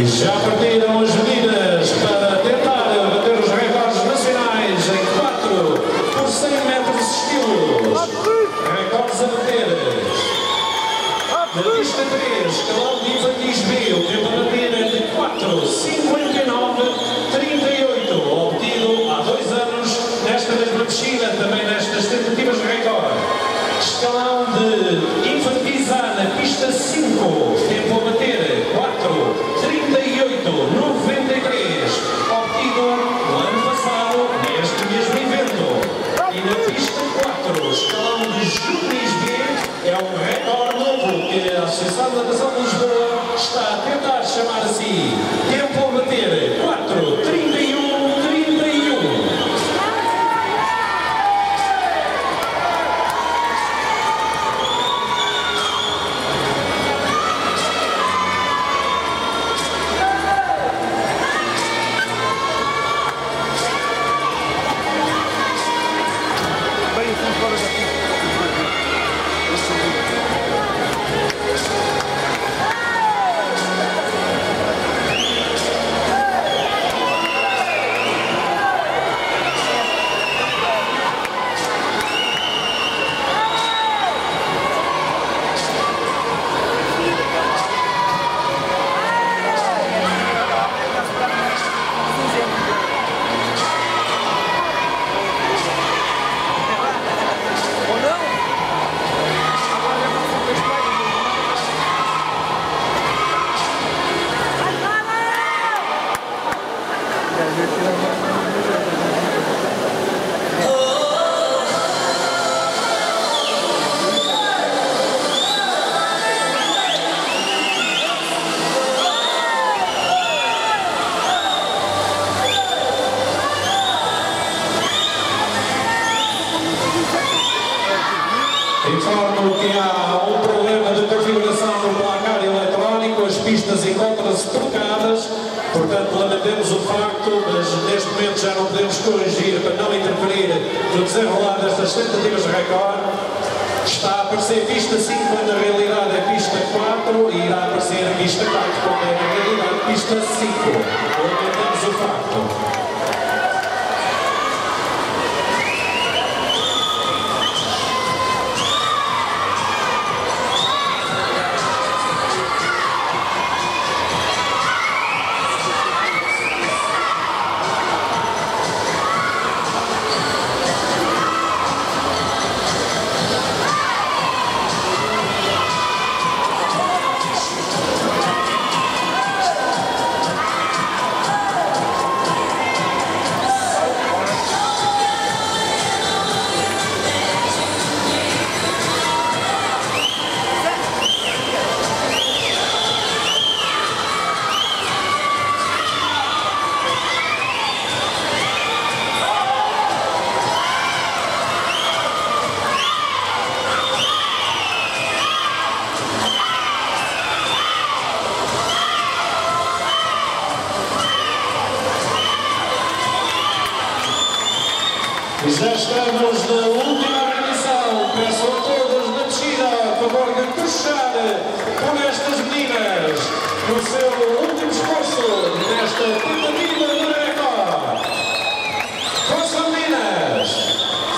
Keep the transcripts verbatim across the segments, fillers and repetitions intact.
Já partiram as meninas para tentar bater os recordes nacionais em quatro por cem metros de estilos. Recordes a bater. Na pista três, escalão de infantis B, o tempo a bater é de quatro cinquenta e nove trinta e oito, obtido há dois anos nesta mesma piscina, também nestas tentativas de recorde. Escalão de infantis A na pista cinco, tempo a bater quatro trinta e oito noventa e três, obtido no ano passado neste mesmo evento. E na pista quatro, escalão de juvenis B, é um recorde novo que a Associação de Natação de Lisboa está a tentar chamar a si. Tempo a bater quatro trinta e um trinta e um. Informo que há um problema de configuração no placar eletrónico, as pistas encontram-se trocadas, portanto lamentemos o facto, mas neste momento já não podemos corrigir para não interferir no desenrolar destas tentativas de recorde. Está a aparecer pista cinco, quando na realidade é pista quatro, e irá aparecer pista quatro, quando é na realidade pista cinco. Lamentemos o facto. Já estamos na última rendição. Peço a todos na descida a favor de puxar por estas meninas no seu último esforço nesta tentativa de recorde. Força, meninas!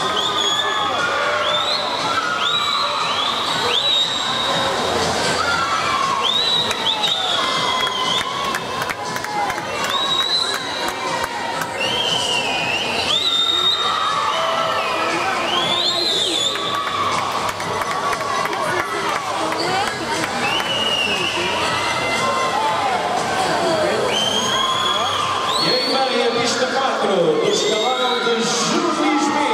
Pista quatro do escalão de juvenis B.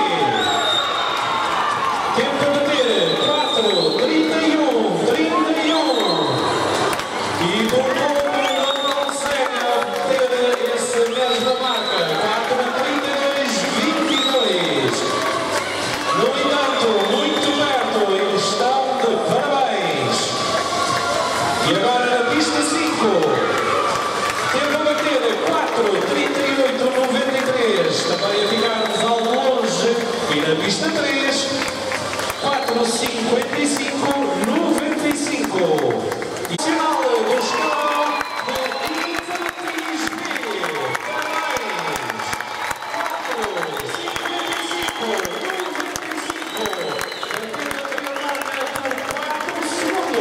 Tempo a bater quatro trinta e um trinta e um. E por pouco não consegue obter essa mesma marca. quatro trinta e dois vinte e dois. No entanto, muito perto, eles estão de parabéns. E agora na pista cinco. Tempo a bater quatro trinta e oito noventa e três, também a ficarmos algo longe. E na pista três, quatro cinquenta e cinco noventa e cinco. E final do escalão de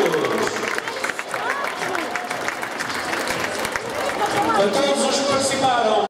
estilos. A todos os que participaram.